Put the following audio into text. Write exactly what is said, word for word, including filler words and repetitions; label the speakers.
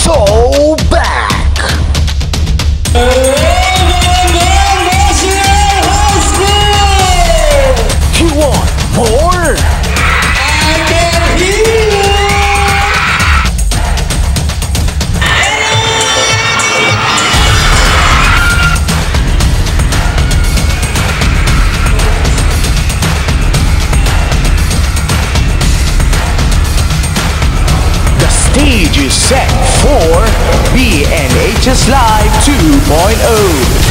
Speaker 1: so back. You want more?
Speaker 2: I can hear you.
Speaker 1: The stage is set for B N H's Live two point oh.